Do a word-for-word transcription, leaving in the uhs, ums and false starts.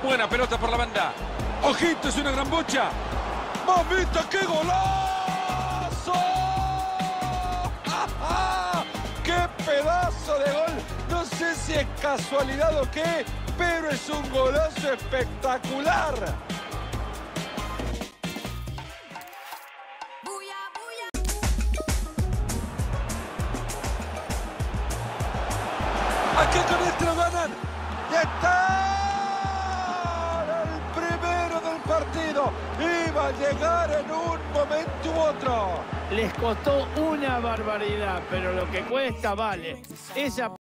Buena pelota por la banda. Ojito, es una gran bocha. ¡Mamita, qué golazo! ¡Ja, ja! ¡Qué pedazo de gol! No sé si es casualidad o qué, pero es un golazo espectacular. Aquí con este lo ganan. ¡Ya está! El primero del partido. Iba a llegar en un momento u otro. Les costó una barbaridad, pero lo que cuesta vale. Esa